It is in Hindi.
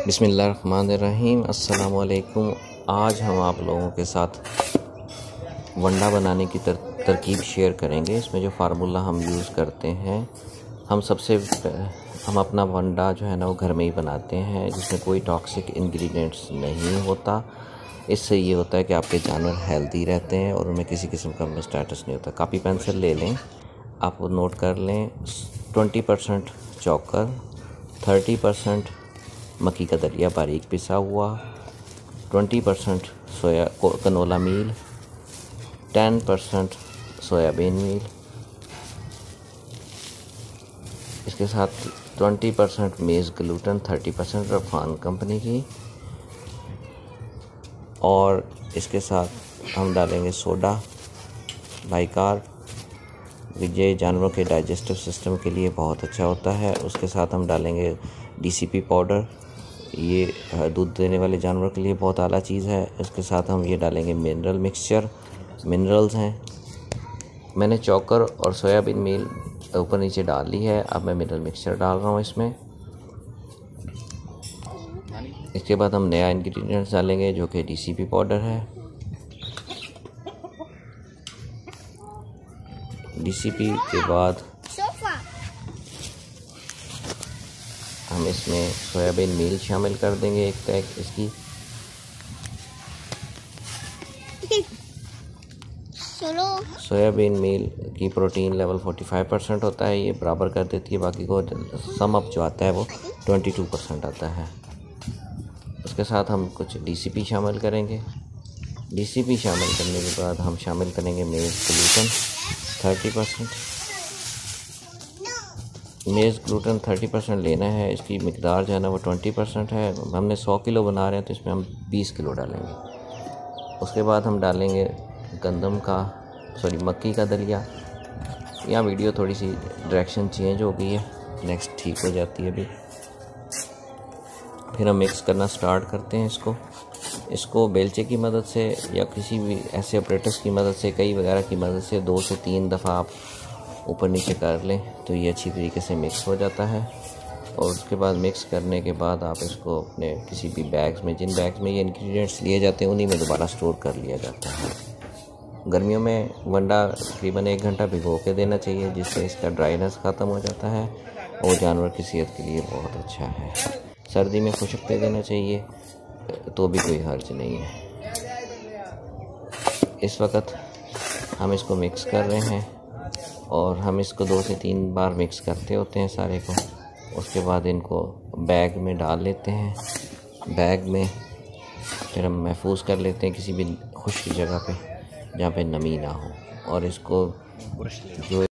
बिस्मिल्लाहिर्रहमानिर्रहीम। अस्सलामुअलैकुम। आज हम आप लोगों के साथ वंडा बनाने की तरकीब शेयर करेंगे। इसमें जो फार्मूला हम यूज़ करते हैं, हम अपना वंडा जो है ना वो घर में ही बनाते हैं, जिसमें कोई टॉक्सिक इंग्रेडिएंट्स नहीं होता। इससे ये होता है कि आपके जानवर हेल्दी रहते हैं और उनमें किसी किस्म का स्टेटस नहीं होता। कापी पेंसिल ले लें, आप वो नोट कर लें। 20% चॉकर, 30% मक्की का दलिया बारीक पिसा हुआ, 20% कनोला मील, 10% सोयाबीन मील, इसके साथ 20% मेज़ ग्लूटेन, 30% रफान कंपनी की, और इसके साथ हम डालेंगे सोडा बाइकार्ब। ये जानवरों के डाइजेस्टिव सिस्टम के लिए बहुत अच्छा होता है। उसके साथ हम डालेंगे DCP पाउडर, ये दूध देने वाले जानवरों के लिए बहुत आला चीज़ है। इसके साथ हम ये डालेंगे मिनरल मिक्सचर, मिनरल्स हैं। मैंने चॉकर और सोयाबीन मील ऊपर नीचे डाल ली है। अब मैं मिनरल मिक्सचर डाल रहा हूँ इसमें। इसके बाद हम नया इंग्रेडिएंट्स डालेंगे जो कि DCP पाउडर है। DCP के बाद हम इसमें सोयाबीन मील शामिल कर देंगे, एक पैक इसकी। सोयाबीन मील की प्रोटीन लेवल 45% होता है, ये बराबर कर देती है। बाकी को सम अप जो आता है वो 22% आता है। उसके साथ हम कुछ DCP शामिल करेंगे। DCP शामिल करने के बाद हम शामिल करेंगे मेज़ ग्लूटेन 30%। मेज़ ग्लूटेन 30% लेना है। इसकी मिकदार जो है ना वो 20% है। हमने 100 किलो बना रहे हैं तो इसमें हम 20 किलो डालेंगे। उसके बाद हम डालेंगे मक्की का दलिया। यहाँ वीडियो थोड़ी सी डायरेक्शन चेंज हो गई है, नेक्स्ट ठीक हो जाती है अभी। फिर हम मिक्स करना स्टार्ट करते हैं इसको बेलचे की मदद से या किसी भी ऐसे ऑपरेटर्स की मदद से, कई वगैरह की मदद से 2 से 3 दफ़ा आप ऊपर नीचे कर लें तो ये अच्छी तरीके से मिक्स हो जाता है। और उसके बाद मिक्स करने के बाद आप इसको अपने किसी भी बैग्स में, जिन बैग्स में ये इंग्रेडिएंट्स लिए जाते हैं उन्हीं में दोबारा स्टोर कर लिया जाता है। गर्मियों में वंडा तकरीबन 1 घंटा भिगो के देना चाहिए, जिससे इसका ड्राइनेस ख़त्म हो जाता है और जानवर की सेहत के लिए बहुत अच्छा है। सर्दी में खुशक पे देना चाहिए तो भी कोई हर्ज नहीं है। इस वक्त हम इसको मिक्स कर रहे हैं और हम इसको 2 से 3 बार मिक्स करते होते हैं सारे को। उसके बाद इनको बैग में डाल लेते हैं। बैग में फिर हम महफूज कर लेते हैं किसी भी खुश्क जगह पे जहाँ पे नमी ना हो। और इसको जो